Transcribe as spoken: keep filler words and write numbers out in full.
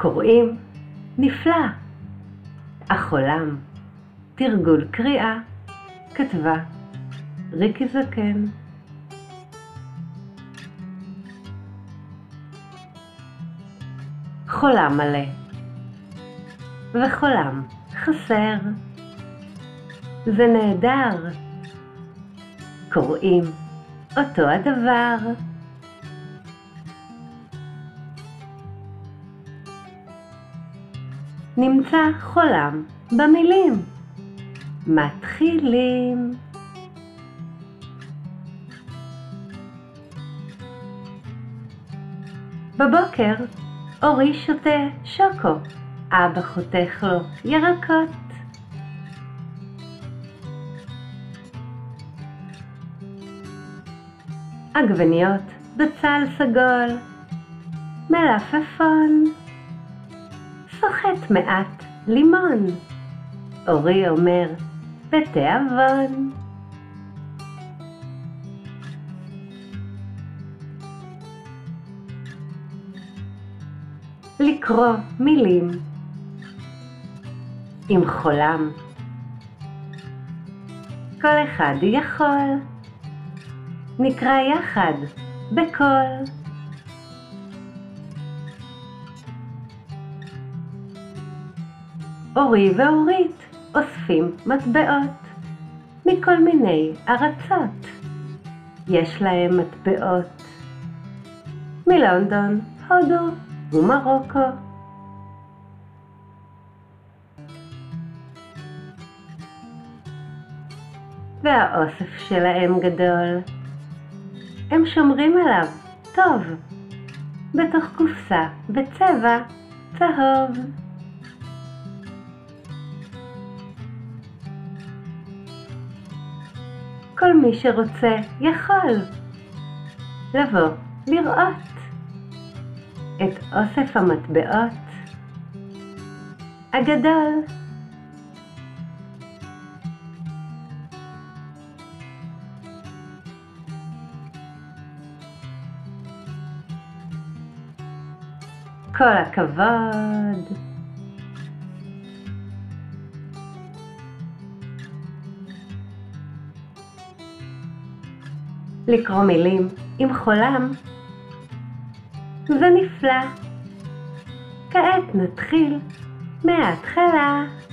קוראים נפלא. החולם. תרגול קריאה. כתבה ריקי זקן. חולם מלא וחולם חסר, זה נהדר, קוראים אותו הדבר. נמצא חולם במילים, מתחילים. בבוקר אורי שותה שוקו, אבא חותך לו ירקות. עגבניות בצל סגול, מלפפון, סוחט מעט לימון. אורי אומר בתיאבון. לקרוא מילים עם חולם. כל אחד יכול, נקרא יחד בקול. אורי ואורית אוספים מטבעות מכל מיני ארצות. יש להם מטבעות מלונדון, הודו ומרוקו. והאוסף שלהם גדול. הם שומרים עליו טוב, בתוך קופסה בצבע צהוב. כל מי שרוצה יכול לבוא לראות את אוסף המטבעות הגדול. כל הכבוד. לקרוא מילים עם חולם זה נפלא. כעת נתחיל מההתחלה.